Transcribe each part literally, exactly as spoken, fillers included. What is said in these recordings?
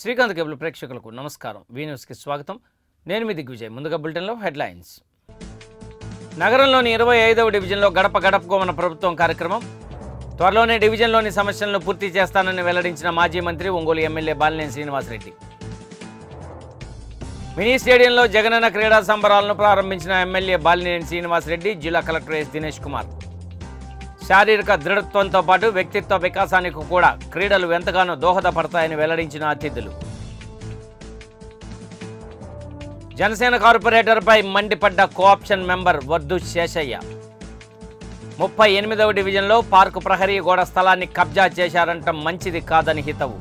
Srikanth cable ప్రేక్షకులకు నమస్కారం. వి news కి స్వాగతం. నేను మీ దిగ్విజయ్. ముందుగా బులెటిన్లో హెడ్లైన్స్. నగరంలోని ఇరవై ఐదవ డివిజన్లో గడప గడపకు మన ప్రభుత్వం కార్యక్రమం. త్వరలోనే డివిజన్లోని సమస్యలను పూర్తి చేస్తానని వెల్లడించిన మాజీ మంత్రి ఒంగోలు ఎమ్మెల్యే బాలినేని శ్రీనివాసరెడ్డి. మినీ స్టేడియంలో జగనన్న క్రీడా సంబరాలను ప్రారంభించిన ఎమ్మెల్యే బాలినేని శ్రీనివాసరెడ్డి, జిల్లా కలెక్టర్ ఎస్ దినేష్ కుమార్. శారీరక దృఢత్వంతో పాటు వ్యక్తిత్వ వికాసానికి కూడా క్రీడలు ఎంతగానో దోహదపడతాయని వెల్లడించిన అతిథులు. జనసేన కార్పొరేటర్పై మండిపడ్డ కోఆప్షన్ మెంబర్ వర్దు శేషయ్య. ముప్పై ఎనిమిదవ డివిజన్లో పార్కు ప్రహరీ గోడ స్థలాన్ని కబ్జా చేశారంటం మంచిది కాదని హితవు.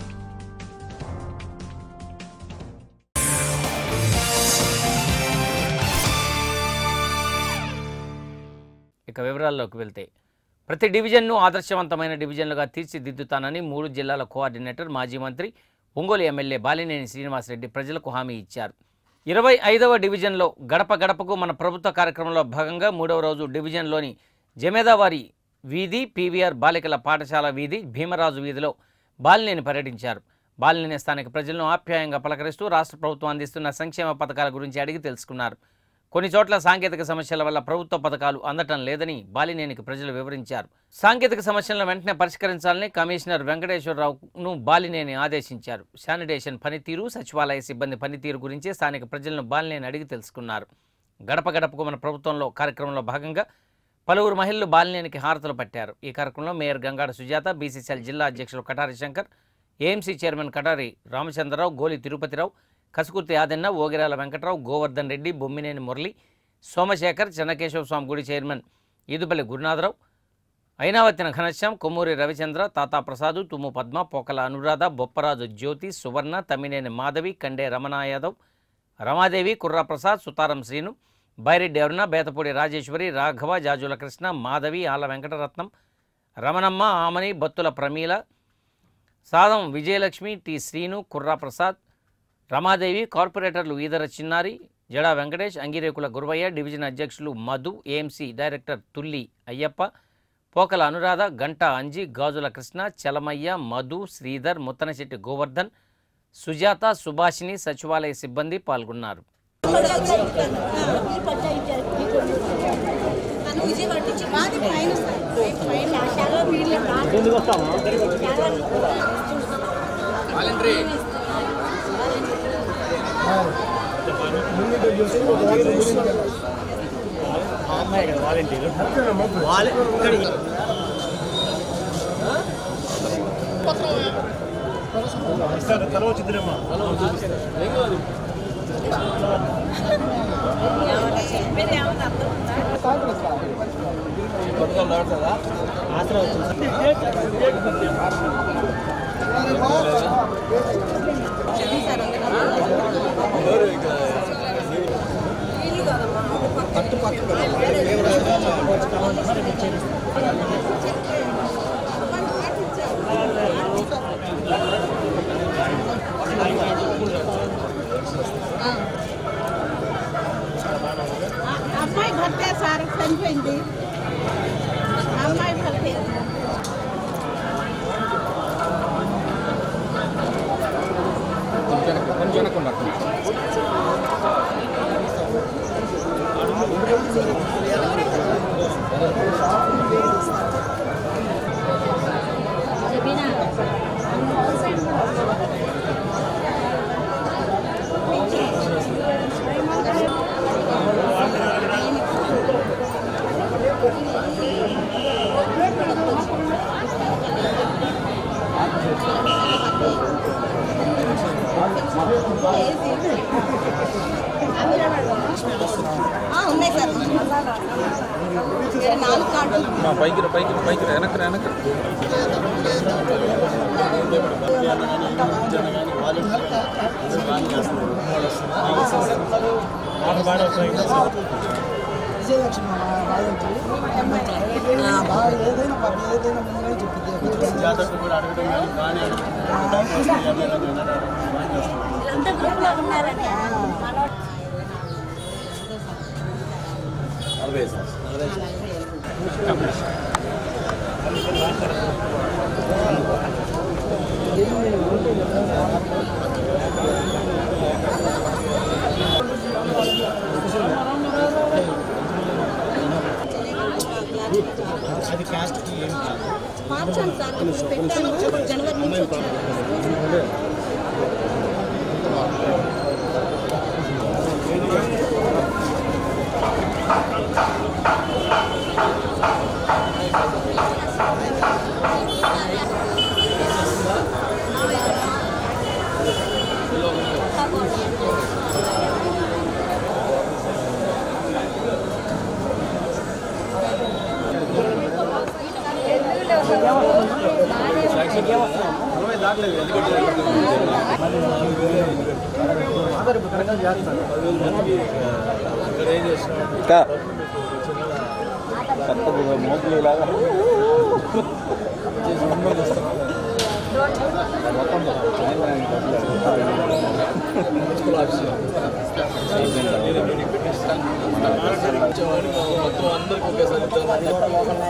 ఇక వివరాల్లోకి వెళ్తే, ప్రతి డివిజన్ను ఆదర్శవంతమైన డివిజన్లుగా తీర్చిదిద్దుతానని మూడు జిల్లాల కోఆర్డినేటర్ మాజీ మంత్రి ఒంగోలు ఎమ్మెల్యే బాలినేని శ్రీనివాసరెడ్డి ప్రజలకు హామీ ఇచ్చారు. ఇరవై ఐదవ డివిజన్లో గడప గడపకు మన ప్రభుత్వ కార్యక్రమంలో భాగంగా మూడవ రోజు డివిజన్లోని జమేదావారి వీధి, పీవీఆర్ బాలికల పాఠశాల వీధి, భీమరాజు వీధిలో బాలినేని పర్యటించారు. బాలినేని స్థానిక ప్రజలను ఆప్యాయంగా పలకరిస్తూ రాష్ట్ర ప్రభుత్వం అందిస్తున్న సంక్షేమ పథకాల గురించి అడిగి తెలుసుకున్నారు. కొన్ని చోట్ల సాంకేతిక సమస్యల వల్ల ప్రభుత్వ పథకాలు అందటం లేదని బాలినేనికి ప్రజలు వివరించారు. సాంకేతిక సమస్యలను వెంటనే పరిష్కరించాలని కమిషనర్ వెంకటేశ్వరరావును బాలినేని ఆదేశించారు. శానిటేషన్ పనితీరు, సచివాలయ సిబ్బంది పనితీరు గురించి స్థానిక ప్రజలను బాలినేని అడిగి తెలుసుకున్నారు. గడప గడపకు మన ప్రభుత్వంలో కార్యక్రమంలో భాగంగా పలువురు మహిళలు బాలినేనికి హారతులు పట్టారు. ఈ కార్యక్రమంలో మేయర్ గంగాడ సుజాత, బీసీసీఎల్ జిల్లా అధ్యక్షులు కటారి శంకర్, ఏఎంసీ చైర్మన్ కటారి రామచంద్రరావు, గోలి తిరుపతిరావు, కసుకుర్తి ఆదన్న, ఓగిరాల వెంకట్రావు, గోవర్ధన్ రెడ్డి, బొమ్మినేని మురళి, సోమశేఖర్, చెన్నకేశవ స్వామి గుడి చైర్మన్ ఈదుపల్లి గురునాథరావు, అయినావతిన ఘనశ్యాం, కొమ్మూరి రవిచంద్ర, తాతా ప్రసాదు, తుమ్ము పద్మ, పోకల అనురాధ, బొప్పరాజు జ్యోతి, సువర్ణ, తమ్మినేని మాధవి, కండే రమణ యాదవ్, రమాదేవి, కుర్రాప్రసాద్, సుతారం శ్రీను, బైరెడ్డి అరుణ, బేతపూడి రాజేశ్వరి, రాఘవ, జాజుల కృష్ణ, మాధవి, ఆల వెంకటరత్నం, రమణమ్మ, ఆమని, బత్తుల ప్రమీల, సాదం విజయలక్ష్మి, టి శ్రీను, కుర్రాప్రసాద్, రమాదేవి, కార్పొరేటర్లు ఈదర చిన్నారి, జడా వెంకటేష్, అంగిరేకుల గురువయ్య, డివిజన్ అధ్యక్షులు మధు, ఏఎంసీ డైరెక్టర్ తుల్లి అయ్యప్ప, పోకల అనురాధ, గంటా అంజి, గాజుల కృష్ణ, చలమయ్య, మధు, శ్రీధర్, ముత్తనశెట్టి గోవర్ధన్, సుజాత, సుభాషిణి, సచివాలయ సిబ్బంది పాల్గొన్నారు. అమ్మాయి భర్తే సార్ చనిపోయింది. అమ్మాయి భర్తే ఉన్నాయి సార్. నాలుగు కార్డు పైకి పైకి పైకి వెనక వెనక విజయలక్ష్మి బాగా ఏదైనా ఏదైనా ముందుగా చెప్పింది. జాతకు కూడా అడగడం కానీ నలభై అది క్యాస్ట్కి ఏం కాదు. మార్చాను సార్ పెట్టాను జనవరి నుంచి వచ్చాను. మోపులాగా మొత్తం అందరికి ఒకేసారి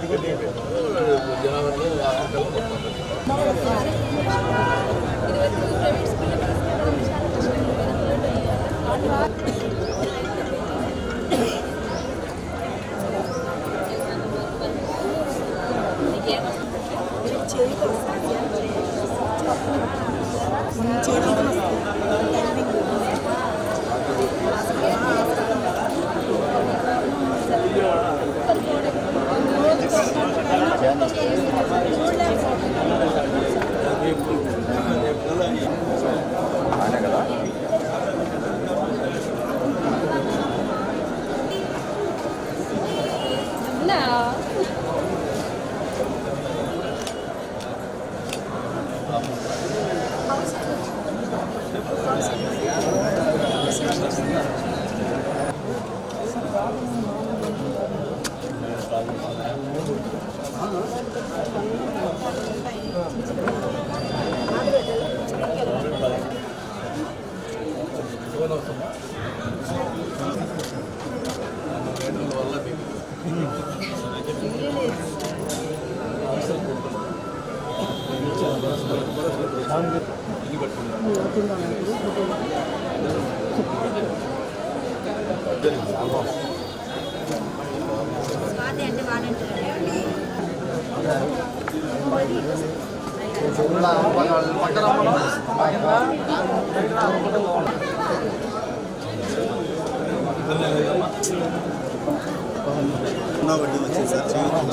వడ్డీ వచ్చింది సార్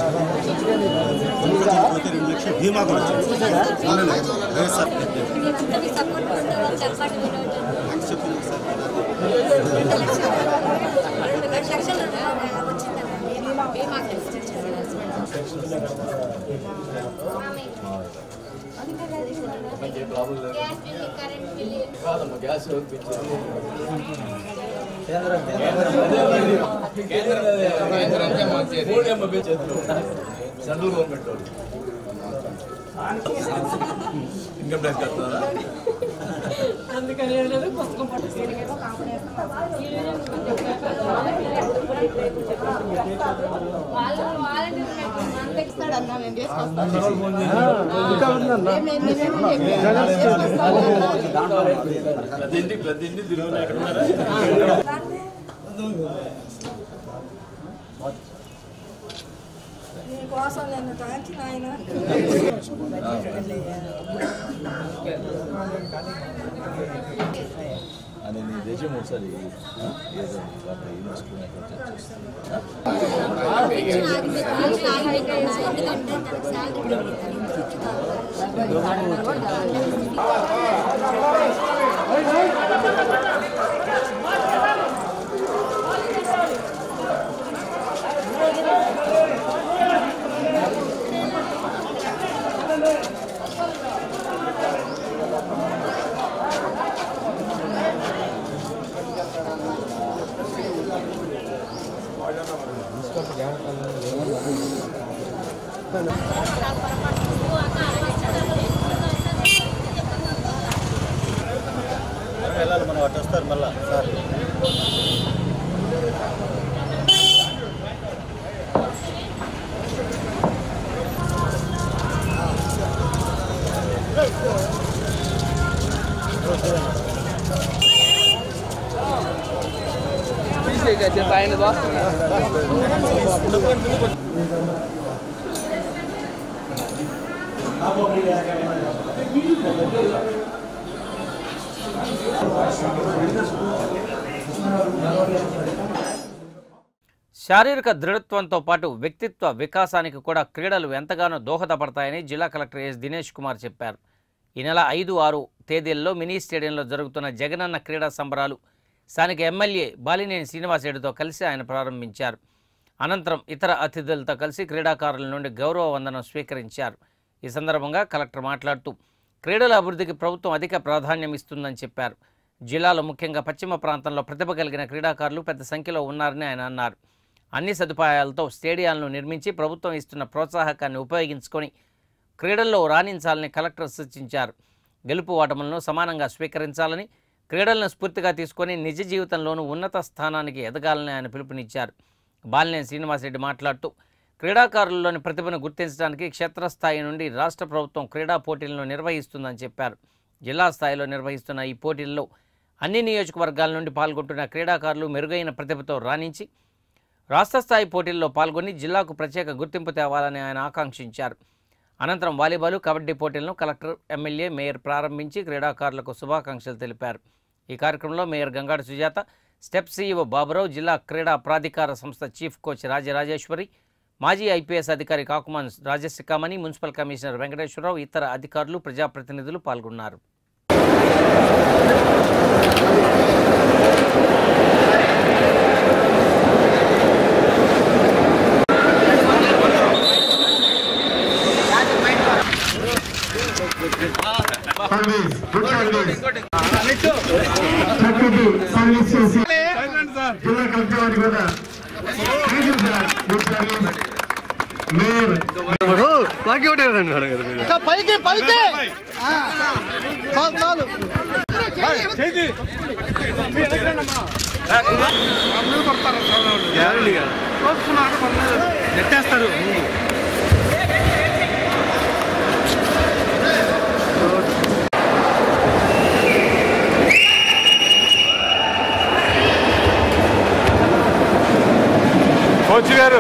పోతే రెండు లక్షలు బీమా కూడా వచ్చింది సార్ చెప్పింది కాదమ్మా gas central government income tax కడతారా ప్రతి ప్రతి ఇంటి తిరుగుతున్నా ఎక్కడ కోసం నేను థ్యాంక్స్ నాయన అని నీ దేశం ఒకసారి ఏదో వెళ్ళాలి మనం అటు వస్తారు మళ్ళా సార్ Hey! శారీరక దృఢత్వంతో పాటు వ్యక్తిత్వ వికాసానికి కూడా క్రీడలు ఎంతగానో దోహదపడతాయని జిల్లా కలెక్టర్ ఎస్ దినేష్ కుమార్ చెప్పారు. ఈ నెల ఐదు ఆరు తేదీల్లో మినీ స్టేడియంలో జరుగుతున్న జగనన్న క్రీడా సంబరాలు స్థానిక ఎమ్మెల్యే బాలినేని శ్రీనివాసరెడ్డితో కలిసి ఆయన ప్రారంభించారు. అనంతరం ఇతర అతిథులతో కలిసి క్రీడాకారుల నుండి గౌరవ వందనం స్వీకరించారు. ఈ సందర్భంగా కలెక్టర్ మాట్లాడుతూ క్రీడల అభివృద్ధికి ప్రభుత్వం అధిక ప్రాధాన్యం ఇస్తుందని చెప్పారు. జిల్లాలో ముఖ్యంగా పశ్చిమ ప్రాంతంలో ప్రతిభ కలిగిన క్రీడాకారులు పెద్ద సంఖ్యలో ఉన్నారని ఆయన అన్నారు. అన్ని సదుపాయాలతో స్టేడియాలను నిర్మించి ప్రభుత్వం ఇస్తున్న ప్రోత్సాహకాన్ని ఉపయోగించుకొని క్రీడల్లో రాణించాలని కలెక్టర్ సూచించారు. గెలుపు ఓటములను సమానంగా స్వీకరించాలని, క్రీడలను స్ఫూర్తిగా తీసుకొని నిజ జీవితంలోనూ ఉన్నత స్థానానికి ఎదగాలని ఆయన పిలుపునిచ్చారు. బాలినేని శ్రీనివాసరెడ్డి మాట్లాడుతూ క్రీడాకారుల్లోని ప్రతిభను గుర్తించడానికి క్షేత్రస్థాయి నుండి రాష్ట్ర ప్రభుత్వం క్రీడా పోటీలను నిర్వహిస్తుందని చెప్పారు. జిల్లా స్థాయిలో నిర్వహిస్తున్న ఈ పోటీల్లో అన్ని నియోజకవర్గాల నుండి పాల్గొంటున్న క్రీడాకారులు మెరుగైన ప్రతిభతో రాణించి రాష్ట్ర స్థాయి పోటీల్లో పాల్గొని జిల్లాకు ప్రత్యేక గుర్తింపు తేవాలని ఆయన ఆకాంక్షించారు. అనంతరం వాలీబాల్, కబడ్డీ పోటీలను కలెక్టర్, ఎమ్మెల్యే, మేయర్ ప్రారంభించి క్రీడాకారులకు శుభాకాంక్షలు తెలిపారు. ఈ కార్యక్రమంలో mayor Gangada Sujatha, step CEO Baburao, జిల్లా క్రీడా ప్రాధికార సంస్థ చీఫ్ కోచ్ రాజరాజేశ్వరి, మాజీ ఐపీఎస్ అధికారి కాకుమాన్ రాజశిఖామణి, మున్సిపల్ కమిషనర్ వెంకటేశ్వరరావు, ఇతర అధికారులు, ప్రజాప్రతినిధులు పాల్గొన్నారు. పైకి పైకి చాలు నెట్టేస్తారు. కోచ్ గారు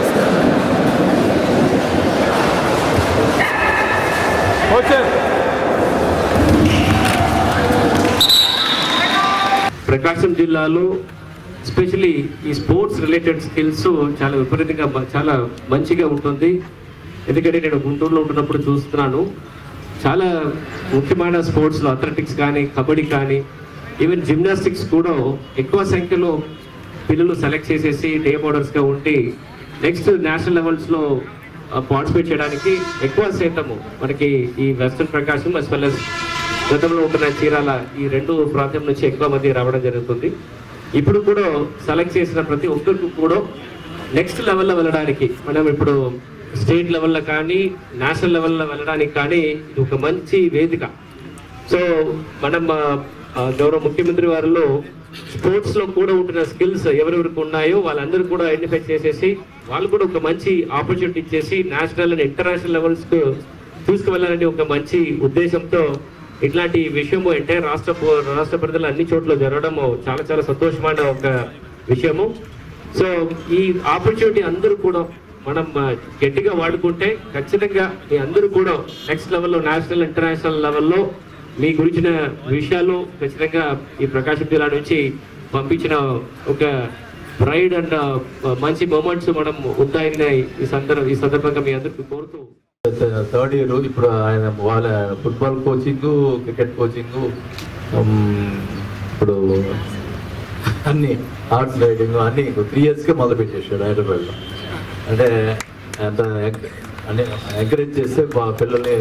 ప్రకాశం జిల్లాలో ఎస్పెషలీ ఈ స్పోర్ట్స్ రిలేటెడ్ స్కిల్స్ చాలా విపరీతంగా చాలా మంచిగా ఉంటుంది. ఎందుకంటే నేను గుంటూరులో ఉంటున్నప్పుడు చూస్తున్నాను, చాలా ముఖ్యమైన స్పోర్ట్స్లో అథ్లెటిక్స్ కానీ, కబడ్డీ కానీ, ఈవెన్ జిమ్నాస్టిక్స్ కూడా ఎక్కువ సంఖ్యలో పిల్లలు సెలెక్ట్ చేసేసి డే బోర్డర్స్గా ఉండి నెక్స్ట్ నేషనల్ లెవెల్స్లో పార్టిసిపేట్ చేయడానికి ఎక్కువ శాతము మనకి ఈ వెస్టర్న్ ప్రకాశం అస్ వెల్ అస్ గతంలో ఉంటున్న చీరాల ఈ రెండు ప్రాంతం నుంచి ఎక్కువ మంది రావడం జరుగుతుంది. ఇప్పుడు కూడా సెలెక్ట్ చేసిన ప్రతి ఒక్కరికి కూడా నెక్స్ట్ లెవెల్లో వెళ్ళడానికి, మనం ఇప్పుడు స్టేట్ లెవెల్లో కానీ నేషనల్ లెవెల్లో వెళ్ళడానికి కానీ ఇది ఒక మంచి వేదిక. సో మనం గౌరవ ముఖ్యమంత్రి వారిలో స్పోర్ట్స్లో కూడా ఉంటున్న స్కిల్స్ ఎవరెవరికి ఉన్నాయో వాళ్ళందరూ కూడా ఐడెంటిఫై చేసేసి వాళ్ళు కూడా ఒక మంచి ఆపర్చునిటీ ఇచ్చేసి నేషనల్ అండ్ ఇంటర్నేషనల్ లెవెల్స్కు తీసుకువెళ్ళాలని ఒక మంచి ఉద్దేశంతో ఇట్లాంటి విషయము అంటే రాష్ట్ర రాష్ట్ర పరిధిలో అన్ని చోట్ల జరగడము చాలా చాలా సంతోషమైన ఒక విషయము. సో ఈ ఆపర్చునిటీ అందరూ కూడా మనం గట్టిగా వాడుకుంటే ఖచ్చితంగా మీ అందరూ కూడా నెక్స్ట్ లెవెల్లో నేషనల్ ఇంటర్నేషనల్ లెవెల్లో మీ గురించిన విషయాలు ఖచ్చితంగా ఈ ప్రకాశం జిల్లా నుంచి పంపించిన ఒక ప్రైడ్ అండ్ మంచి మూమెంట్స్ మనం ఉంటాయని ఈ సందర్భ ఈ సందర్భంగా మీ అందరికీ కోరుతూ థర్డ్ ఇయర్ ఇప్పుడు ఆయన వాళ్ళ ఫుట్బాల్ కోచింగ్, క్రికెట్ కోచింగ్, ఇప్పుడు అన్ని ఆర్ట్స్ రైడింగ్ అన్ని త్రీ ఇయర్స్కే మొదలు పెట్టేసాడు హైదరాబాద్లో. అంటే అంత అంటే ఎంకరేజ్ చేస్తే పిల్లల్ని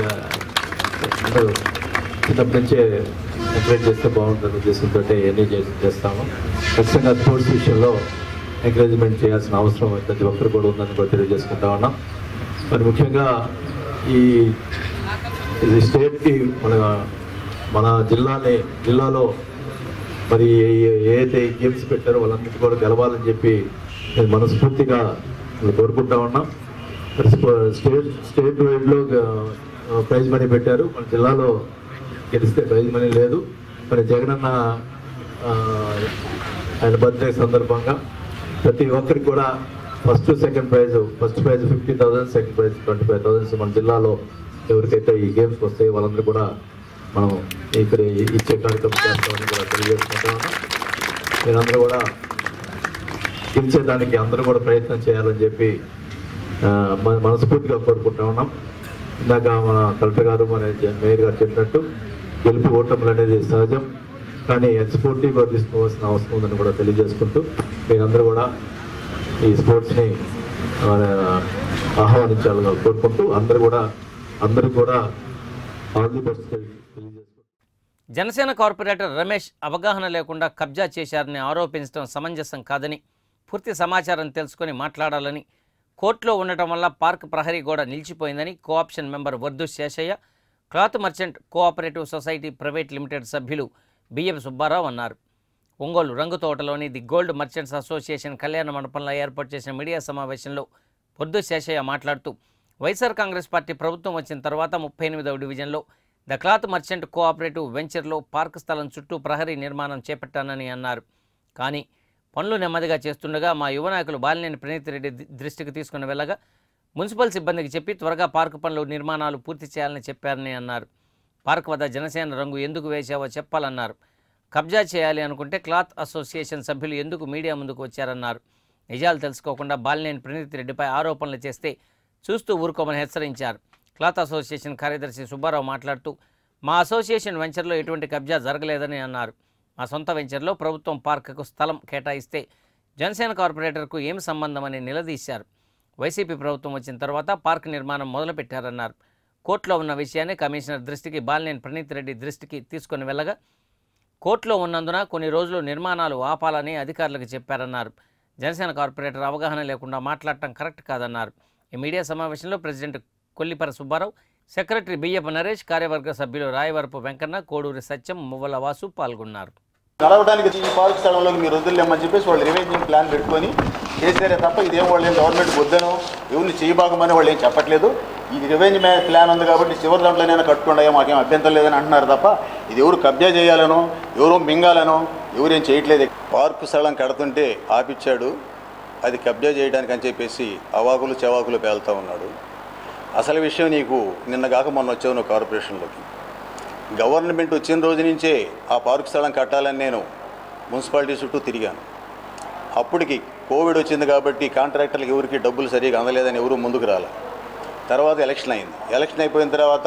చిన్నప్పటి నుంచే ఎంకరేజ్ చేస్తే బాగుంటుంది ఉద్దేశంతో ఇవన్నీ చేస్తాము. ఖచ్చితంగా స్పోర్ట్స్ విషయంలో ఎంకరేజ్మెంట్ చేయాల్సిన అవసరం ప్రతి ఒక్కరు కూడా ఉందని కూడా తెలియజేసుకుంటా ఉన్నాం. మరి ముఖ్యంగా ఈ ఇది స్టేట్కి మన మన జిల్లాని జిల్లాలో మరి ఏదైతే గేమ్స్ పెట్టారో వాళ్ళందరికీ కూడా గెలవాలని చెప్పి నేను మనస్ఫూర్తిగా కోరుకుంటా ఉన్నాం. స్టేట్ స్టేట్ వైడ్లో ప్రైజ్ మనీ పెట్టారు, మన జిల్లాలో గెలిస్తే ప్రైజ్ మనీ లేదు. మరి జగనన్న ఆయన బర్త్డే సందర్భంగా ప్రతి ఒక్కరికి కూడా first second prize first prize fifty thousand second prize twenty five thousands మన జిల్లాలో ఎవరికైతే ఈ గేమ్స్కి వస్తాయి వాళ్ళందరూ కూడా మనం ఇక్కడ ఇచ్చే కార్యక్రమం చేస్తామని కూడా తెలియజేసుకుంటున్నాను. మీరందరూ కూడా గెలిచేదానికి అందరూ కూడా ప్రయత్నం చేయాలని చెప్పి మనస్ఫూర్తిగా కోరుకుంటా ఉన్నాం. ఇందాక మన కలెక్టర్ గారు మన మేయర్ గారు చెప్పినట్టు గెలుపు ఓటములు అనేది సహజం, కానీ స్పోర్టివ్గా తీసుకోవాల్సిన అవసరం ఉందని కూడా తెలియజేసుకుంటూ మీరందరూ కూడా ఈ స్పోర్ట్స్ని ఆహ్వానించాలని కోరుకుంటూ అందరూ కూడా అందరూ కూడా ఆల్ ది బెస్ట్ తెలియజేసుకుంటూ. జనసేన కార్పొరేటర్ రమేష్ అవగాహన లేకుండా కబ్జా చేశారని ఆరోపించడం సమంజసం కాదని, పూర్తి సమాచారం తెలుసుకొని మాట్లాడాలని, కోర్టులో ఉండటం వల్ల పార్క్ ప్రహరీ గోడ నిలిచిపోయిందని cooption member Vardu Seshaiah, cloth merchant cooperative society private limited సభ్యులు బిఎం సుబ్బారావు అన్నారు. ఒంగోలు రంగుతోటలోని ది గోల్డ్ మర్చెంట్స్ అసోసియేషన్ కళ్యాణ మండపంలో ఏర్పాటు చేసిన మీడియా సమావేశంలో వర్దు శేషయ్య మాట్లాడుతూ, వైఎస్ఆర్ కాంగ్రెస్ పార్టీ ప్రభుత్వం వచ్చిన తర్వాత ముప్పై ఎనిమిదవ డివిజన్లో ద క్లాత్ మర్చెంట్ కోఆపరేటివ్ వెంచర్లో పార్క్ స్థలం చుట్టూ ప్రహరీ నిర్మాణం చేపట్టానని అన్నారు. కానీ పనులు నెమ్మదిగా చేస్తుండగా మా యువ నాయకులు బాలినేని ప్రణీత్ రెడ్డి దృష్టికి తీసుకుని వెళ్ళగా మున్సిపల్ సిబ్బందికి చెప్పి త్వరగా పార్కు పనులు నిర్మాణాలు పూర్తి చేయాలని చెప్పారని అన్నారు. పార్క్ వద్ద జనసేన రంగు ఎందుకు వేశావో చెప్పాలన్నారు. కబ్జా చేయాలి అనుకుంటే క్లాత్ అసోసియేషన్ సభ్యులు ఎందుకు మీడియా ముందుకు వచ్చారన్నారు. నిజాలు తెలుసుకోకుండా బాలినేని ప్రణీత్ రెడ్డిపై ఆరోపణలు చేస్తే చూస్తూ ఊరుకోమని హెచ్చరించారు. క్లాత్ అసోసియేషన్ కార్యదర్శి సుబ్బారావు మాట్లాడుతూ, మా అసోసియేషన్ వెంచర్లో ఎటువంటి కబ్జా జరగలేదని అన్నారు. మా సొంత వెంచర్లో ప్రభుత్వం పార్కుకు స్థలం కేటాయిస్తే జనసేన కార్పొరేటర్కు ఏం సంబంధమని నిలదీశారు. వైసీపీ ప్రభుత్వం వచ్చిన తర్వాత పార్క్ నిర్మాణం మొదలుపెట్టారన్నారు. కోర్టులో ఉన్న విషయాన్ని కమిషనర్ దృష్టికి బాలినేని ప్రణీత్ రెడ్డి దృష్టికి తీసుకుని వెళ్ళగా కోర్టులో ఉన్నందున కొన్ని రోజులు నిర్మాణాలు ఆపాలని అధికారులకు చెప్పారన్నారు. జనసేన కార్పొరేటర్ అవగాహన లేకుండా మాట్లాడటం కరెక్ట్ కాదన్నారు. ఈ మీడియా సమావేశంలో ప్రెసిడెంట్ కొల్లిపర సుబ్బారావు, సెక్రటరీ బియ్యప్ప నరేష్, కార్యవర్గ సభ్యులు రాయవరపు వెంకన్న, కోడూరి సత్యం, మువ్వల వాసు పాల్గొన్నారు. నడవడానికి ఈ పార్క్ స్థలంలోకి మీరు వదిలేమని చెప్పేసి వాళ్ళు రివెంజింగ్ ప్లాన్ పెట్టుకొని చేశారే తప్ప ఇదేం వాళ్ళు ఏం గవర్నమెంట్ వద్దను ఎవరిని చేయబాకమని వాళ్ళు ఏం చెప్పట్లేదు. ఇది రివెంజ్ ప్లాన్ ఉంది కాబట్టి చివరి దాంట్లోనైనా కట్టుకుంటాయో మాకేం అభ్యంతరం లేదని అంటున్నారు తప్ప ఇది ఎవరు కబ్జా చేయాలనో ఎవరో మింగాలనో ఎవరేం చేయట్లేదు. పార్కు స్థలం కడుతుంటే ఆపిచ్చాడు, అది కబ్జా చేయడానికి అని చెప్పేసి అవాకులు చెవాకులు పేలుతూ ఉన్నాడు. అసలు విషయం నీకు నిన్న కాక మొన్న వచ్చావు నువ్వు కార్పొరేషన్లోకి. గవర్నమెంట్ వచ్చిన రోజు నుంచే ఆ పార్క్ స్థలం కట్టాలని నేను మున్సిపాలిటీ చుట్టూ తిరిగాను. అప్పటికి కోవిడ్ వచ్చింది కాబట్టి కాంట్రాక్టర్లకు ఎవరికి డబ్బులు సరిగా అందలేదని ఎవరు ముందుకు రాలే. తర్వాత ఎలక్షన్ అయింది. ఎలక్షన్ అయిపోయిన తర్వాత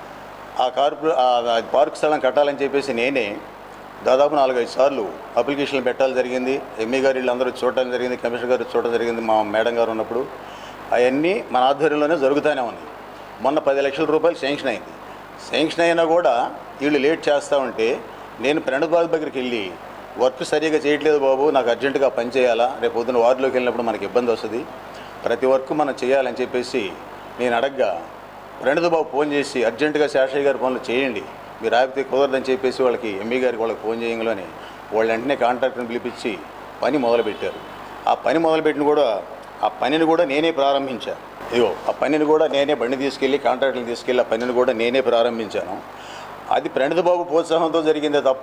ఆ కార్పొరే పార్క్ స్థలం కట్టాలని చెప్పేసి నేనే దాదాపు నాలుగైదు సార్లు అప్లికేషన్లు పెట్టాలి జరిగింది. ఎంఈ గారు వీళ్ళందరూ చూడటం జరిగింది, కమిషనర్ గారు చూడటం జరిగింది, మా మేడం గారు ఉన్నప్పుడు. అవన్నీ మన ఆధ్వర్యంలోనే జరుగుతూనే ఉన్నాయి. మొన్న పది లక్షల రూపాయలు శాంక్షన్ అయింది. శాంక్షన్ అయినా కూడా వీళ్ళు లేట్ చేస్తూ ఉంటే నేను ప్రణబ్ బాబు దగ్గరికి వెళ్ళి వర్క్ సరిగా చేయట్లేదు బాబు, నాకు అర్జెంటుగా పని చేయాలా, రేపు పొద్దున్న వార్డులోకి వెళ్ళినప్పుడు మనకి ఇబ్బంది వస్తుంది, ప్రతి వర్క్ మనం చేయాలని చెప్పేసి నేను అడగ్గా ప్రణబ్ బాబు ఫోన్ చేసి అర్జెంటుగా శేషయ్య గారి పనులు చేయండి, మీరు ఆపితే కుదరదని చెప్పేసి వాళ్ళకి ఎంఈ గారికి వాళ్ళకి ఫోన్ చేయగానే వాళ్ళు వెంటనే కాంట్రాక్టర్ని పిలిపించి పని మొదలుపెట్టారు. ఆ పని మొదలుపెట్టిన కూడా ఆ పనిని కూడా నేనే ప్రారంభించాను. ఇగో ఆ పనిని కూడా నేనే బండి తీసుకెళ్ళి కాంట్రాక్టర్ని తీసుకెళ్ళి ఆ పనిని కూడా నేనే ప్రారంభించాను. అది ప్రణబ్ బాబు ప్రోత్సాహంతో జరిగిందే తప్ప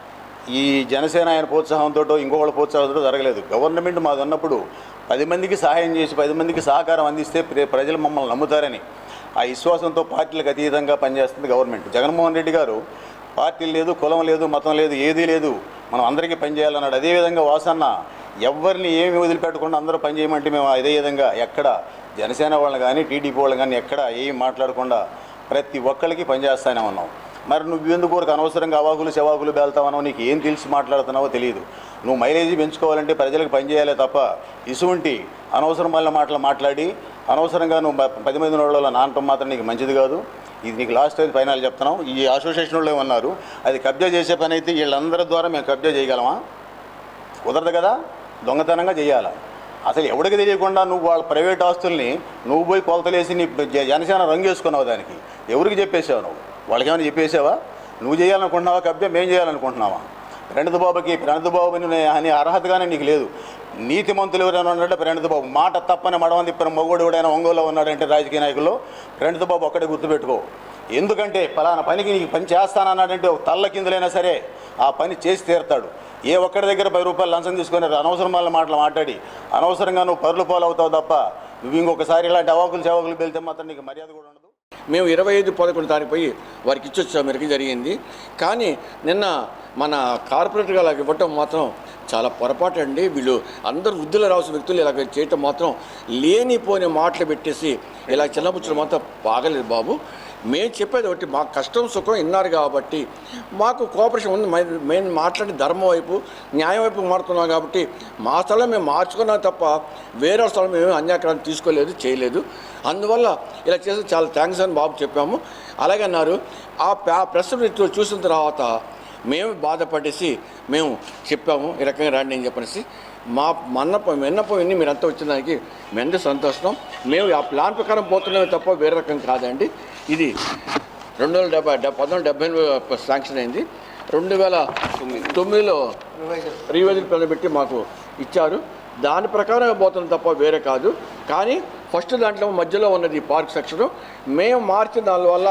ఈ జనసేన ఆయన ప్రోత్సాహంతో ఇంకొకళ్ళ ప్రోత్సాహంతో జరగలేదు. గవర్నమెంట్ మాది ఉన్నప్పుడు పది మందికి సహాయం చేసి పది మందికి సహకారం అందిస్తే ప్రజలు మమ్మల్ని నమ్ముతారని ఆ విశ్వాసంతో పార్టీలకు అతీతంగా పనిచేస్తుంది గవర్నమెంట్. జగన్మోహన్ రెడ్డి గారు పార్టీ లేదు, కులం లేదు, మతం లేదు, ఏదీ లేదు, మనం అందరికీ పనిచేయాలన్నాడు. అదేవిధంగా వాసన్న ఎవరిని ఏమి వదిలిపెట్టకుండా అందరూ పనిచేయమంటే మేము అదే విధంగా ఎక్కడ జనసేన వాళ్ళని కానీ టీడీపీ వాళ్ళని కానీ ఎక్కడ ఏమి మాట్లాడకుండా ప్రతి ఒక్కరికి పనిచేస్తానే ఉన్నాం. మరి నువ్వు ఎందుకు వరకు అనవసరంగా అవాకులు చెవాకులు బేల్తావన్నావు, నీకు ఏం తెలిసి మాట్లాడుతున్నావో తెలియదు. నువ్వు మైలేజీ పెంచుకోవాలంటే ప్రజలకు పనిచేయాలే తప్ప ఇసువంటి అనవసరమైన మాటలు మాట్లాడి అనవసరంగా నువ్వు పది మంది నోళ్ళలో నానటం మాత్రం నీకు మంచిది కాదు. ఇది నీకు లాస్ట్ అయితే ఫైనల్ చెప్తున్నాం. ఈ అసోసియేషన్ వాళ్ళు ఉన్నారు, అది కబ్జా చేసే పని అయితే వీళ్ళందరి ద్వారా మేము కబ్జా చేయగలమా? కుదరదు కదా, దొంగతనంగా చేయాలా. అసలు ఎవరికి తెలియకుండా నువ్వు వాళ్ళ ప్రైవేట్ ఆస్తుల్ని నువ్వు పోయి కొలతలేసి నీ జనసేన రంగు వేసుకున్నావు, దానికి ఎవరికి చెప్పేసావు? నువ్వు వాళ్ళకేమైనా చెప్పేసావా? నువ్వు చేయాలనుకుంటున్నావా కబ్జా, మేము చేయాలనుకుంటున్నావా? ప్రణబ్ బాబుకి ప్రణబ్ బాబుని అనే అర్హతగానే నీకు లేదు. నీతిమంతులు ఎవరైనా ఉన్నాడంటే ప్రణబ్ బాబు. మాట తప్పని మడవం తిప్పిన మొగోడు ఎవడైనా ఒంగోలులో ఉన్నాడంటే రాజకీయ నాయకుల్లో ప్రణబ్ బాబు ఒక్కడే గుర్తుపెట్టుకో. ఎందుకంటే పలానా పనికి నీకు పని చేస్తానన్నాడంటే ఒక తల్ల కిందలైనా సరే ఆ పని చేసి తీరుతాడు. ఏ ఒక్కడి దగ్గర పది రూపాయలు లంచం తీసుకొని అనవసరం వాళ్ళ మాటలు మాట్లాడి అనవసరంగా నువ్వు పరులు పాలు అవుతావు తప్ప నువ్వు ఇంకొకసారి ఇలాంటి అవాకులు చవాకులు వెళ్తే మాత్రం నీకు మర్యాద కూడా ఉండదు. మేము ఇరవై ఐదు పదకొండు తారీఖు పోయి వారికి ఇచ్చొచ్చాము, మెరుగు జరిగింది. కానీ నిన్న మన కార్పొరేటర్ గారికి ఇవ్వటం మాత్రం చాలా పొరపాటు అండి. వీళ్ళు అందరూ వృద్ధులు రావాల్సిన వ్యక్తులు ఇలా చేయటం మాత్రం లేనిపోని మాటలు పెట్టేసి ఇలా చిన్నపుచ్చులు మాత్రం బాగలేదు బాబు. మేము చెప్పేది ఒకటి, మా కష్టం సుఖం విన్నారు కాబట్టి మాకు కోఆపరేషన్ ఉంది. మేము మాట్లాడి ధర్మం వైపు న్యాయం వైపు మారుతున్నాం కాబట్టి మా స్థలం మేము మార్చుకున్నాం తప్ప వేరే స్థలం మేము అన్యాక్రాంతి తీసుకోలేదు, చేయలేదు. అందువల్ల ఇలా చేసి చాలా థ్యాంక్స్ అని బాబు చెప్పాము. అలాగే అన్నారు. ఆ ప్రెస్ మీట్ చూసిన తర్వాత మేము బాధపడేసి మేము చెప్పాము ఈ రకంగా రండి అని చెప్పేసి. మా మన్నపం విన్నపం విని మీరంతా వచ్చిన దానికి మెందు సంతోషం. మేము ఆ ప్లాన్ ప్రకారం పోతున్నామే తప్ప వేరే రకం కాదండి. ఇది రెండు వేల డెబ్బై పంతొమ్మిది డెబ్బై ఎనిమిది శాంక్షన్ అయింది. రెండు వేల తొమ్మిదిలో రివైజల్ ప్లాన్ పెట్టి మాకు ఇచ్చారు. దాని ప్రకారం పోతున్నాం తప్ప వేరే కాదు. కానీ ఫస్ట్ దాంట్లో మధ్యలో ఉన్నది ఈ పార్క్ సెక్షన్ మేము మార్చిన దానివల్ల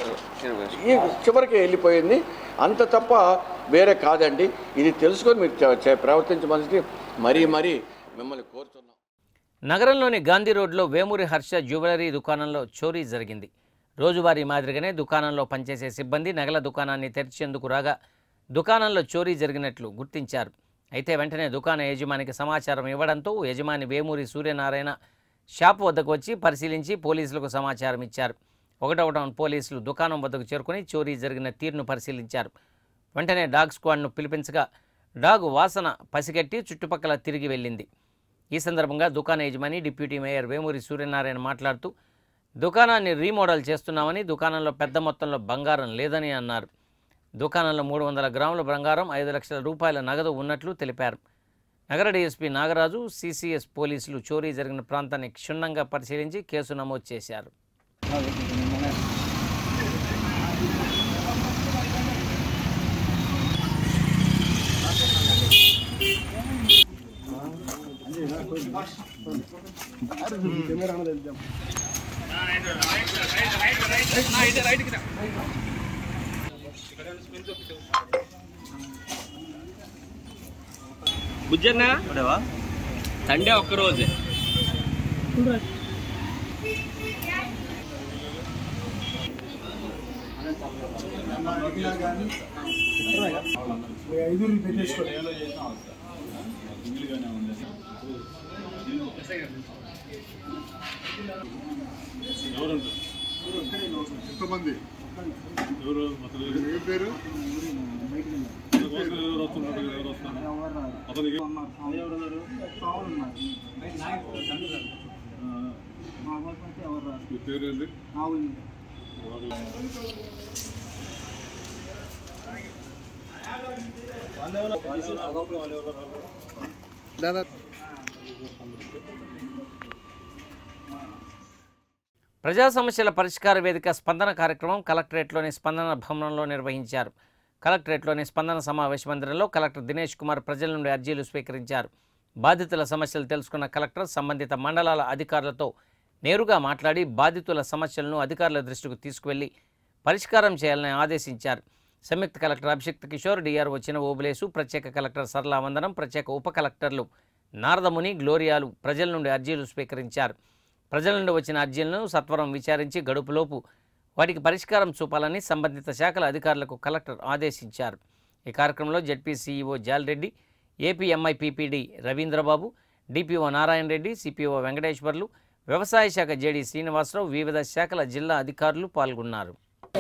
ఈ చివరికి వెళ్ళిపోయింది. అంత తప్ప వేరే కాదండి. ఇది తెలుసుకొని మీరు ప్రవర్తించమని మరీ మరీ మిమ్మల్ని కోరుతున్నాం. నగరంలోని గాంధీ రోడ్లో వేమూరి హర్ష జ్యువెలరీ దుకాణంలో చోరీ జరిగింది. రోజువారీ మాదిరిగానే దుకాణంలో పనిచేసే సిబ్బంది నగల దుకాణాన్ని తెరిచేందుకు రాగా దుకాణంలో చోరీ జరిగినట్లు గుర్తించారు. అయితే వెంటనే దుకాణ యజమానికి సమాచారం ఇవ్వడంతో యజమాని వేమూరి సూర్యనారాయణ షాపు వద్దకు వచ్చి పరిశీలించి పోలీసులకు సమాచారం ఇచ్చారు. ఒకటవ టౌన్ పోలీసులు దుకాణం వద్దకు చేరుకుని చోరీ జరిగిన తీరును పరిశీలించారు. వెంటనే డాగ్ స్క్వాడ్ను పిలిపించగా డాగ్ వాసన పసిగట్టి చుట్టుపక్కల తిరిగి వెళ్ళింది. ఈ సందర్భంగా దుకాణ యజమాని డిప్యూటీ మేయర్ వేమూరి సూర్యనారాయణ మాట్లాడుతూ దుకాణాన్ని రీమోడల్ చేస్తున్నామని, దుకాణంలో పెద్ద మొత్తంలో బంగారం లేదని అన్నారు. దుకాణంలో మూడు వందల గ్రాముల బంగారం, ఐదు లక్షల రూపాయల నగదు ఉన్నట్లు తెలిపారు. నగర డీఎస్పీ నాగరాజు, సిసిఎస్ పోలీసులు చోరీ జరిగిన ప్రాంతాన్ని క్షుణ్ణంగా పరిశీలించి కేసు నమోదు చేశారు. బుజ్జన్న సండే ఒక్కరోజే ఐదుగురు పెట్టేసుకోండి. ఎంతమంది ఎవరు ఏ పేరు పేరు దాదా ప్రజా సమస్యల పరిష్కార వేదిక స్పందన కార్యక్రమం కలెక్టరేట్లోని స్పందన భవనంలో నిర్వహించారు. కలెక్టరేట్లోని స్పందన సమావేశ మందిరంలో కలెక్టర్ దినేష్ కుమార్ ప్రజల నుండి అర్జీలు స్వీకరించారు. బాధితుల సమస్యలు తెలుసుకున్న కలెక్టర్ సంబంధిత మండలాల అధికారులతో నేరుగా మాట్లాడి బాధితుల సమస్యలను అధికారుల దృష్టికి తీసుకువెళ్లి పరిష్కారం చేయాలని ఆదేశించారు. సంయుక్త కలెక్టర్ అభిషిక్త్ కిషోర్, డిఆర్ఓ చిన్న ఓబులేసు, ప్రత్యేక కలెక్టర్ సరళా వందనం, ప్రత్యేక ఉప కలెక్టర్లు నారదముని, గ్లోరియాలు ప్రజల నుండి అర్జీలు స్వీకరించారు. ప్రజల నుండి వచ్చిన అర్జీలను సత్వరం విచారించి గడుపులోపు వాటికి పరిష్కారం చూపాలని సంబంధిత శాఖల అధికారులకు కలెక్టర్ ఆదేశించారు. ఈ కార్యక్రమంలో ZP CEO Jalreddy, APMIP PD Ravindrababu, DPO Narayana Reddy, CPO Venkateswarlu, వ్యవసాయ శాఖ జేడీ శ్రీనివాసరావు, వివిధ శాఖల జిల్లా అధికారులు పాల్గొన్నారు.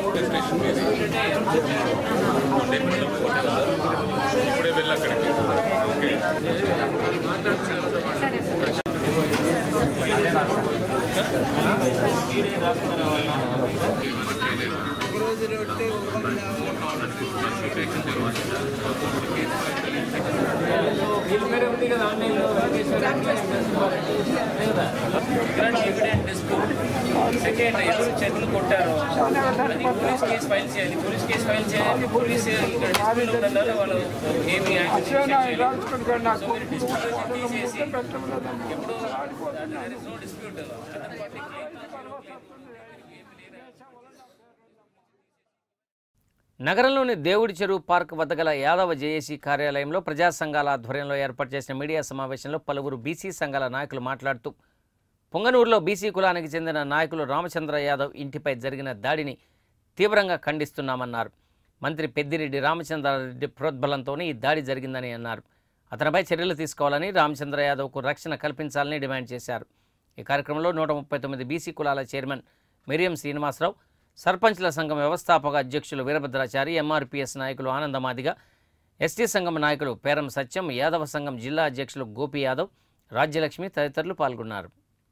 సెకండ్ ఎవరు చేతులు కొట్టారు అది పోలీస్ కేసు ఫైల్ చేయాలి. పోలీస్ కేసు ఫైల్ చేయాలి. పోలీస్ ఇక్కడ డిస్ప్యూట్ ఉందన్నారు, వాళ్ళు ఏమి యాక్షన్ చేయలేదు. సో మీరు డిస్ప్యూట్ తీసేసి ఎప్పుడు there is no dispute other party నగరంలోని దేవుడి చెరువు పార్క్ వద్ద గల యాదవ జేఏసీ కార్యాలయంలో ప్రజా సంఘాల ఆధ్వర్యంలో ఏర్పాటు చేసిన మీడియా సమావేశంలో పలువురు బీసీ సంఘాల నాయకులు మాట్లాడుతూ పొంగనూరులో బీసీ కులానికి చెందిన నాయకులు రామచంద్ర యాదవ్ ఇంటిపై జరిగిన దాడిని తీవ్రంగా ఖండిస్తున్నామన్నారు. మంత్రి పెద్దిరెడ్డి రామచంద్రారెడ్డి ప్రోద్బలంతోనే ఈ దాడి జరిగిందని అన్నారు. అతనిపై చర్యలు తీసుకోవాలని రామచంద్ర యాదవ్కు రక్షణ కల్పించాలని డిమాండ్ చేశారు. ఈ కార్యక్రమంలో నూట ముప్పై తొమ్మిది బీసీ కులాల చైర్మన్ మిరియం శ్రీనివాసరావు, సర్పంచ్ల సంఘం వ్యవస్థాపక అధ్యక్షులు వీరభద్రాచారి, ఎంఆర్పీఎస్ నాయకులు ఆనందమాదిగ, ఎస్టీ సంఘం నాయకులు పేరం సత్యం, యాదవ సంఘం జిల్లా అధ్యక్షులు గోపి యాదవ్, రాజ్యలక్ష్మి తదితరులు పాల్గొన్నారు.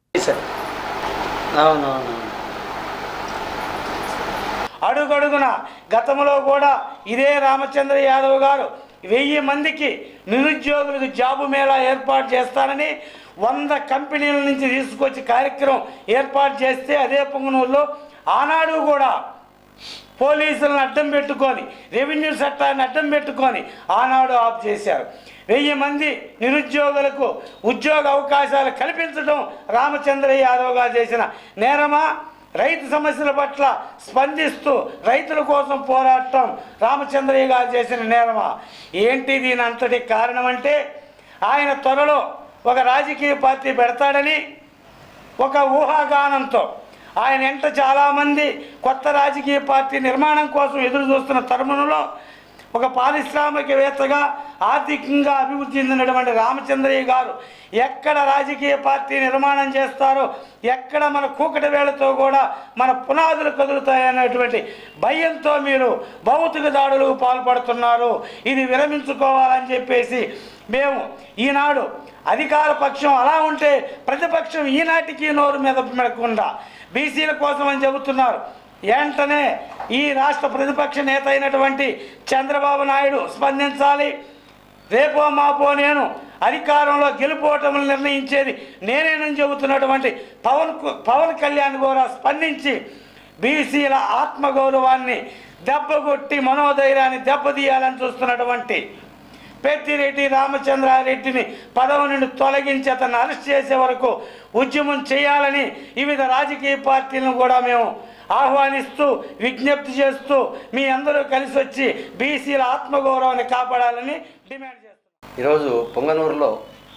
అడుగడుగున గతంలో కూడా ఇదే రామచంద్ర యాదవ్ గారు వెయ్యి మందికి నిరుద్యోగులకు జాబు మేళా ఏర్పాటు చేస్తానని వంద కంపెనీల నుంచి తీసుకొచ్చి కార్యక్రమం ఏర్పాటు చేస్తే అదే పొంగనూరులో ఆనాడు కూడా పోలీసులను అడ్డం పెట్టుకొని రెవెన్యూ చట్టాన్ని అడ్డం పెట్టుకొని ఆనాడు ఆఫ్ చేశారు. వెయ్యి మంది నిరుద్యోగులకు ఉద్యోగ అవకాశాలు కల్పించడం రామచంద్ర యాదవ్ గారు చేసిన నేరమా? రైతు సమస్యల పట్ల స్పందిస్తూ రైతుల కోసం పోరాటం రామచంద్రయ్య గారు చేసిన నేరమా? ఏంటి దీని అంతటి కారణం అంటే ఆయన త్వరలో ఒక రాజకీయ పార్టీ పెడతాడని ఒక ఊహాగానంతో ఆయన వెంట చాలామంది కొత్త రాజకీయ పార్టీ నిర్మాణం కోసం ఎదురు చూస్తున్న తరుణంలో ఒక పారిశ్రామికవేత్తగా ఆర్థికంగా అభివృద్ధి చెందినటువంటి రామచంద్రయ్య గారు ఎక్కడ రాజకీయ పార్టీ నిర్మాణం చేస్తారో, ఎక్కడ మన కూకటి వేళతో కూడా మన పునాదులు కదులుతాయనేటువంటి భయంతో మీరు భౌతిక దాడులకు పాల్పడుతున్నారు. ఇది విరమించుకోవాలని చెప్పేసి మేము ఈనాడు అధికార పక్షం అలా ఉంటే ప్రతిపక్షం ఈనాటికి నోరు మీద మెడకుండా బీసీల కోసం అని చెబుతున్నారు. వెంటనే ఈ రాష్ట్ర ప్రతిపక్ష నేత అయినటువంటి చంద్రబాబు నాయుడు స్పందించాలి. రేపో మాపో నేను అధికారంలో గెలుపోవటం నిర్ణయించేది నేనేనని చెబుతున్నటువంటి పవన్ పవన్ కళ్యాణ్ కూడా స్పందించి బీసీల ఆత్మగౌరవాన్ని దెబ్బకొట్టి మనోధైర్యాన్ని దెబ్బతీయాలని చూస్తున్నటువంటి పెద్దిరెడ్డి రామచంద్రారెడ్డిని పదవి నుండి తొలగించి అతన్ని అరెస్ట్ చేసే వరకు ఉద్యమం చేయాలని వివిధ రాజకీయ పార్టీలను కూడా మేము ఆహ్వానిస్తూ విజ్ఞప్తి చేస్తూ మీ అందరూ కలిసి వచ్చి బీసీల ఆత్మగౌరవాన్ని కాపాడాలని డిమాండ్ చేస్తున్నాం. ఈరోజు పొంగనూరులో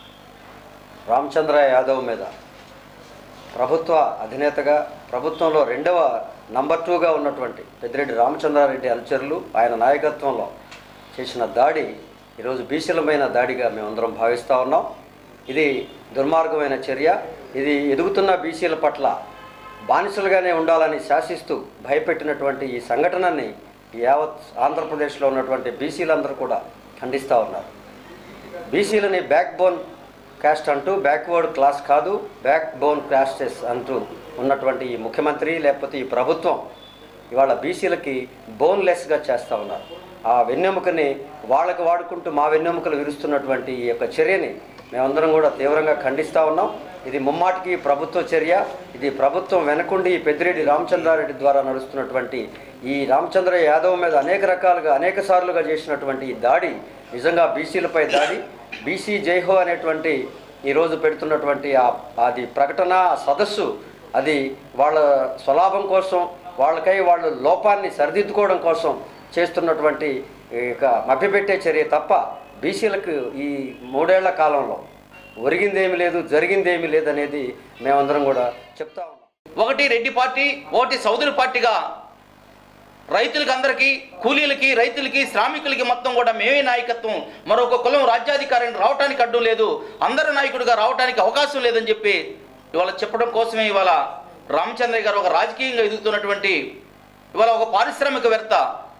రామచంద్ర యాదవ్ మీద ప్రభుత్వ అధినేతగా ప్రభుత్వంలో రెండవ నంబర్ టూగా ఉన్నటువంటి పెద్దిరెడ్డి రామచంద్రారెడ్డి అనుచరులు ఆయన నాయకత్వంలో చేసిన దాడి ఈరోజు బీసీలమైన దాడిగా మేమందరం భావిస్తూ ఉన్నాం. ఇది దుర్మార్గమైన చర్య. ఇది ఎదుగుతున్న బీసీల పట్ల బానిసలుగానే ఉండాలని శాసిస్తూ భయపెట్టినటువంటి ఈ సంఘటనని యావత్ ఆంధ్రప్రదేశ్లో ఉన్నటువంటి బీసీలందరూ కూడా ఖండిస్తూ ఉన్నారు. బీసీలని బ్యాక్ బోన్ క్యాస్ట్ అంటూ బ్యాక్వర్డ్ క్లాస్ కాదు, బ్యాక్ బోన్ క్యాస్టెస్ అంటూ ఉన్నటువంటి ఈ ముఖ్యమంత్రి లేకపోతే ఈ ప్రభుత్వం ఇవాళ బీసీలకి బోన్లెస్గా చేస్తూ ఉన్నారు. ఆ వెన్నెముకని వాళ్ళకి వాడుకుంటూ మా వెన్నెముకలు విరుస్తున్నటువంటి ఈ యొక్క చర్యని మేమందరం కూడా తీవ్రంగా ఖండిస్తూ ఉన్నాం. ఇది ముమ్మాటికి ప్రభుత్వ చర్య. ఇది ప్రభుత్వం వెనకుండి ఈ పెద్దిరెడ్డి రామచంద్రారెడ్డి ద్వారా నడుస్తున్నటువంటి ఈ రామచంద్ర యాదవ్ మీద అనేక రకాలుగా అనేక సార్లుగా చేసినటువంటి ఈ దాడి నిజంగా బీసీలపై దాడి. బీసీ జైహో అనేటువంటి ఈరోజు పెడుతున్నటువంటి అది ప్రకటన సదస్సు అది వాళ్ళ స్వలాభం కోసం, వాళ్ళకై వాళ్ళు లోపాన్ని సరిదిద్దుకోవడం కోసం చేస్తున్నటువంటి ఇక మభ్యపెట్టే చర్య తప్ప బీసీలకు ఈ మూడేళ్ల కాలంలో ఒరిగిందేమీ లేదు, జరిగిందేమీ లేదనేది మేమందరం కూడా చెప్తా ఉన్నాం. ఒకటి రెడ్డి పార్టీ, ఒకటి సౌదరి పార్టీగా రైతులకి అందరికీ, కూలీలకి, రైతులకి, శ్రామికులకి మొత్తం కూడా మేమే నాయకత్వం, మరొక కులం రాజ్యాధికారం రావడానికి అడ్డు లేదు, అందరు నాయకుడిగా రావడానికి అవకాశం లేదని చెప్పి ఇవాళ చెప్పడం కోసమే ఇవాళ రామచంద్రయ్య గారు ఒక రాజకీయంగా ఎదుగుతున్నటువంటి ఇవాళ ఒక పారిశ్రామికవేత్త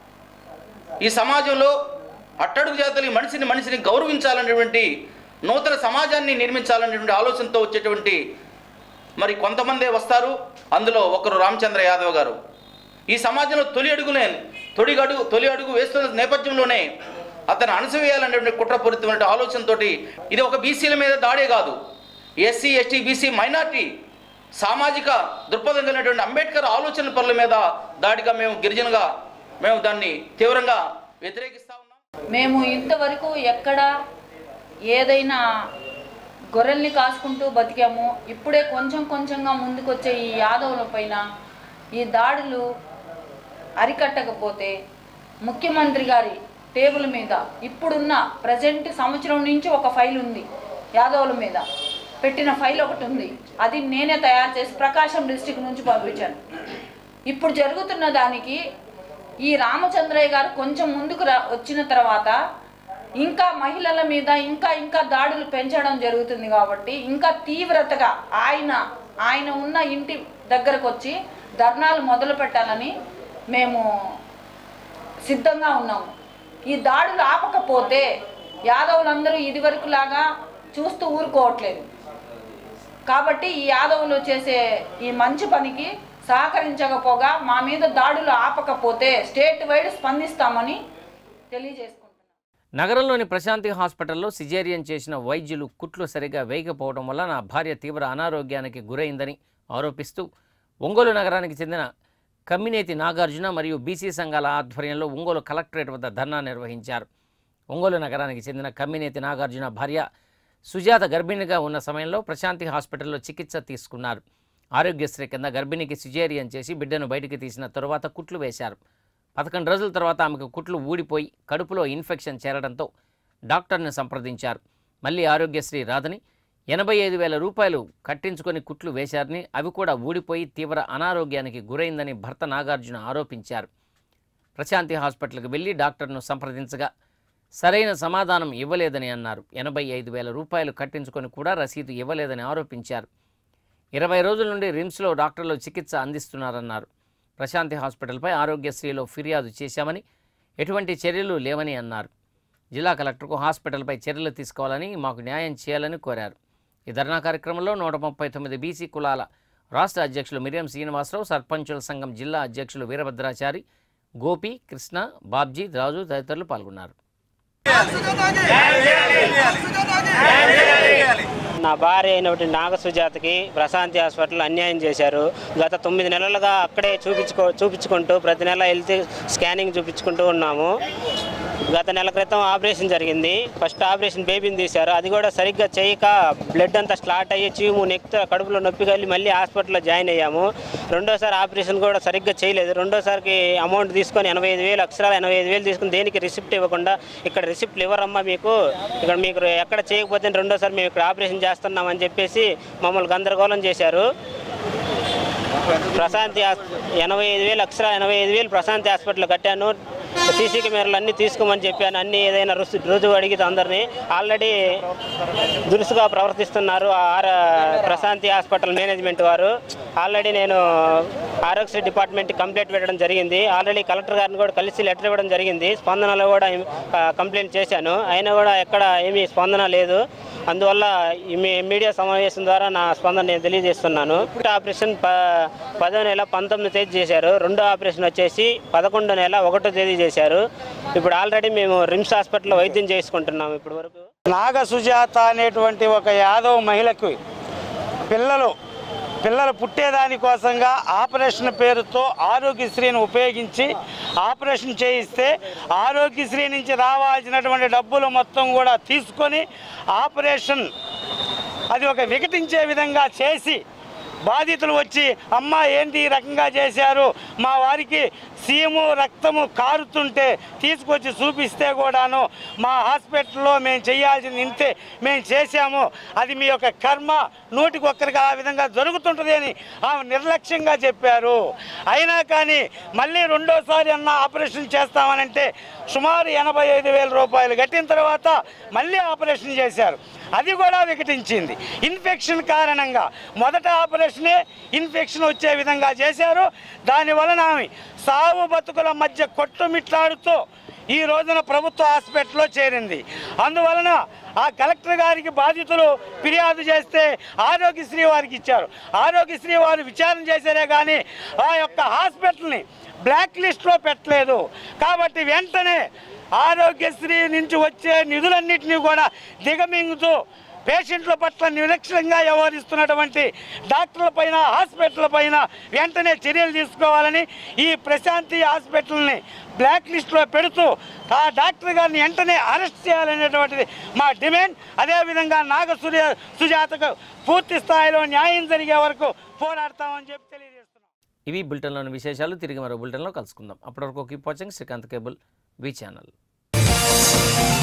ఈ సమాజంలో అట్టడుగు జాతులు మనిషిని మనిషిని గౌరవించాలనేటువంటి నూతన సమాజాన్ని నిర్మించాలనేటువంటి ఆలోచనతో వచ్చేటువంటి మరి కొంతమందే వస్తారు. అందులో ఒకరు రామచంద్ర యాదవ్ గారు. ఈ సమాజంలో తొలి అడుగునే తొలి అడుగు తొలి అడుగు వేస్తున్న నేపథ్యంలోనే అతను అణచివేయాలనేటువంటి కుట్రపూరితమైన ఆలోచనతో ఇది ఒక బీసీల మీద దాడే కాదు, ఎస్సీ ఎస్టీ బీసీ మైనార్టీ సామాజిక దృక్పథం కలిగినటువంటి అంబేద్కర్ ఆలోచనల పనుల మీద దాడిగా మేము గిరిజనగా మేము దాన్ని తీవ్రంగా వ్యతిరేకిస్తా ఉన్నాం. మేము ఇంతవరకు ఎక్కడ ఏదైనా గొర్రెల్ని కాసుకుంటూ బతికాము. ఇప్పుడే కొంచెం కొంచెంగా ముందుకొచ్చే ఈ యాదవుల పైన ఈ దాడులు అరికట్టకపోతే ముఖ్యమంత్రి గారి టేబుల్ మీద ఇప్పుడున్న ప్రజెంట్ సంవత్సరం నుంచి ఒక ఫైల్ ఉంది, యాదవుల మీద పెట్టిన ఫైల్ ఒకటి ఉంది. అది నేనే తయారు చేసి ప్రకాశం డిస్టిక్ నుంచి పంపించాను. ఇప్పుడు జరుగుతున్న దానికి ఈ రామచంద్రయ్య గారు కొంచెం ముందుకు రా వచ్చిన తర్వాత ఇంకా మహిళల మీద ఇంకా ఇంకా దాడులు పెంచడం జరుగుతుంది. కాబట్టి ఇంకా తీవ్రతగా ఆయన ఆయన ఉన్న ఇంటి దగ్గరకు వచ్చి ధర్నాలు మొదలు పెట్టాలని మేము సిద్ధంగా ఉన్నాము. ఈ దాడులు ఆపకపోతే యాదవులందరూ ఇదివరకులాగా చూస్తూ ఊరుకోవట్లేదు. కాబట్టి ఈ యాదవులు చేసే ఈ మంచి పనికి సహకరించకపోగా మా మీద దాడులు ఆపకపోతే స్టేట్ వైడ్ స్పందిస్తామని తెలియజేసుకుంటున్నాం. నగరంలోని ప్రశాంతి హాస్పిటల్లో సిజేరియన్ చేసిన వైద్యులు కుట్లు సరిగా వేయకపోవడం వల్ల నా భార్య తీవ్ర అనారోగ్యానికి గురైందని ఆరోపిస్తూ ఒంగోలు నగరానికి చెందిన కమ్మినేతి నాగార్జున మరియు బీసీ సంఘాల ఆధ్వర్యంలో ఒంగోలు కలెక్టరేట్ వద్ద ధర్నా నిర్వహించారు. ఒంగోలు నగరానికి చెందిన కమ్మినేతి నాగార్జున భార్య సుజాత గర్భిణిగా ఉన్న సమయంలో ప్రశాంతి హాస్పిటల్లో చికిత్స తీసుకున్నారు. ఆరోగ్యశ్రీ కింద గర్భిణికి సిజేరియన్ చేసి బిడ్డను బయటికి తీసిన తరువాత కుట్లు వేశారు. పదకొండు రోజుల తర్వాత ఆమెకు కుట్లు ఊడిపోయి కడుపులో ఇన్ఫెక్షన్ చేరడంతో డాక్టర్ని సంప్రదించారు. మళ్ళీ ఆరోగ్యశ్రీ రాదని ఎనభై ఐదు వేల రూపాయలు కట్టించుకొని కుట్లు వేశారని, అవి కూడా ఊడిపోయి తీవ్ర అనారోగ్యానికి గురైందని భర్త నాగార్జున ఆరోపించారు. ప్రశాంతి హాస్పిటల్కి వెళ్ళి డాక్టర్ను సంప్రదించగా సరైన సమాధానం ఇవ్వలేదని అన్నారు. ఎనభై ఐదు వేల రూపాయలు కట్టించుకొని కూడా రసీదు ఇవ్వలేదని ఆరోపించారు. ఇరవై రోజుల నుండి రిమ్స్లో డాక్టర్లు చికిత్స అందిస్తున్నారన్నారు. ప్రశాంతి హాస్పిటల్పై ఆరోగ్యశ్రీలో ఫిర్యాదు చేశామని, ఎటువంటి చర్యలు లేవని అన్నారు. జిల్లా కలెక్టర్కు హాస్పిటల్పై చర్యలు తీసుకోవాలని, మాకు న్యాయం చేయాలని కోరారు. ఈ ధర్నా కార్యక్రమంలో నూట ముప్పై తొమ్మిది బీసీ కులాల రాష్ట్ర అధ్యక్షులు మిరియం శ్రీనివాసరావు, సర్పంచుల సంఘం జిల్లా అధ్యక్షులు వీరభద్రాచారి, గోపి, కృష్ణ, బాబ్జీ, రాజు తదితరులు పాల్గొన్నారు. నా భార్య అయినటువంటి నాగ సుజాతకి ప్రశాంతి హాస్పిటల్ అన్యాయం చేశారు. గత తొమ్మిది నెలలుగా అక్కడే చూపించుకో చూపించుకుంటూ ప్రతి నెల హెల్త్ స్కానింగ్ చూపించుకుంటూ ఉన్నాము. గత నెల క్రితం ఆపరేషన్ జరిగింది. ఫస్ట్ ఆపరేషన్ బేబీని తీశారు. అది కూడా సరిగ్గా చేయక బ్లడ్ అంతా స్టార్ట్ అయ్యి చీము నెక్కితే కడుపులో నొప్పి కలిగి మళ్ళీ హాస్పిటల్లో జాయిన్ అయ్యాము. రెండోసారి ఆపరేషన్ కూడా సరిగ్గా చేయలేదు. రెండోసారికి అమౌంట్ తీసుకొని ఎనభై ఐదు వేలు అక్షరాలు ఎనభై ఐదు వేలు తీసుకుని దేనికి రిసిప్ట్ ఇవ్వకుండా, ఇక్కడ రిసిప్ట్లు ఇవ్వరమ్మా మీకు, ఇక్కడ మీకు ఎక్కడ చేయకపోతే రెండోసారి మేము ఇక్కడ ఆపరేషన్ చేస్తున్నామని చెప్పేసి మమ్మల్ని గందరగోళం చేశారు. ప్రశాంతి ఎనభై ఐదు వేలు అక్షరాలు ఎనభై ఐదు వేలు ప్రశాంతి హాస్పిటల్ కట్టాను. సీసీ కెమెరాలు అన్నీ తీసుకోమని చెప్పాను. అన్నీ ఏదైనా రుజు రుజువు అడిగితే అందరినీ ఆల్రెడీ దురుసుగా ప్రవర్తిస్తున్నారు ఆర్ ప్రశాంతి హాస్పిటల్ మేనేజ్మెంట్ వారు. ఆల్రెడీ నేను ఆరోగ్య డిపార్ట్మెంట్ కంప్లైంట్ పెట్టడం జరిగింది. ఆల్రెడీ కలెక్టర్ గారిని కూడా కలిసి లెటర్ ఇవ్వడం జరిగింది. స్పందనలో కూడా కంప్లైంట్ చేశాను. అయినా కూడా ఎక్కడ ఏమీ స్పందన లేదు. అందువల్ల ఈ మీడియా సమావేశం ద్వారా నా స్పందన నేను తెలియజేస్తున్నాను. ఆపరేషన్ ప పదో నెల పంతొమ్మిది తేదీ చేశారు. రెండో ఆపరేషన్ వచ్చేసి పదకొండో నెల ఒకటో తేదీ చేశారు. ఇప్పుడు ఆల్రెడీ మేము రిమ్స్ హాస్పిటల్లో వైద్యం చేసుకుంటున్నాము. ఇప్పటి వరకు నాగ సుజాత అనేటువంటి ఒక యాదవ మహిళకు పిల్లలు పిల్లలు పుట్టేదానికోసంగా ఆపరేషన్ పేరుతో ఆరోగ్యశ్రీని ఉపయోగించి ఆపరేషన్ చేయిస్తే ఆరోగ్యశ్రీ నుంచి రావాల్సినటువంటి డబ్బులు మొత్తం కూడా తీసుకొని ఆపరేషన్ అది ఒక వికటించే విధంగా చేసి బాధితులు వచ్చి అమ్మ ఏంటి ఈ రకంగా చేశారు, మా వారికి సీము రక్తము కారుతుంటే తీసుకొచ్చి చూపిస్తే కూడాను మా హాస్పిటల్లో మేము చేయాల్సింది ఇంతే మేము చేశాము, అది మీ యొక్క కర్మ, నూటికి ఒక్కరికి ఆ విధంగా జరుగుతుంటుంది అని ఆమె నిర్లక్ష్యంగా చెప్పారు. అయినా కానీ మళ్ళీ రెండోసారి అన్న ఆపరేషన్ చేస్తామనంటే సుమారు ఎనభై ఐదు వేల రూపాయలు కట్టిన తర్వాత మళ్ళీ ఆపరేషన్ చేశారు. అది కూడా వికటించింది. ఇన్ఫెక్షన్ కారణంగా మొదట ఆపరేషనే ఇన్ఫెక్షన్ వచ్చే విధంగా చేశారు. దానివలన ఆమె సావు బతుకుల మధ్య కొట్టుమిట్లాడుతూ ఈ రోజున ప్రభుత్వ హాస్పిటల్లో చేరింది. అందువలన ఆ కలెక్టర్ గారికి బాధితులు ఫిర్యాదు చేస్తే ఆరోగ్యశ్రీ వారికి ఇచ్చారు. ఆరోగ్యశ్రీ వారు విచారణ చేశారే కానీ ఆ యొక్క హాస్పిటల్ని బ్లాక్ లిస్ట్లో పెట్టలేదు. కాబట్టి వెంటనే ఆరోగ్యశ్రీ నుంచి వచ్చే నిధులన్నింటినీ కూడా దిగమింగుతూ పేషెంట్ల పట్ల నిర్లక్ష్యంగా వ్యవహరిస్తున్నటువంటి డాక్టర్ల పైన హాస్పిటల్ పైన వెంటనే చర్యలు తీసుకోవాలని ఈ ప్రశాంతి హాస్పిటల్ని బ్లాక్ లిస్ట్లో పెడుతూ ఆ డాక్టర్ గారిని వెంటనే అరెస్ట్ చేయాలనేటువంటిది మా డిమాండ్. అదేవిధంగా నాగ సుజాతకు పూర్తి స్థాయిలో న్యాయం జరిగే వరకు పోరాడతామని చెప్పి తెలియజేస్తున్నాం. ఇవి బులెటిన్లోని విశేషాలు. తిరిగి మరో బులెటిన్లో కలుసుకుందాం. అప్పటివరకు keep watching Srikanth cable V channel.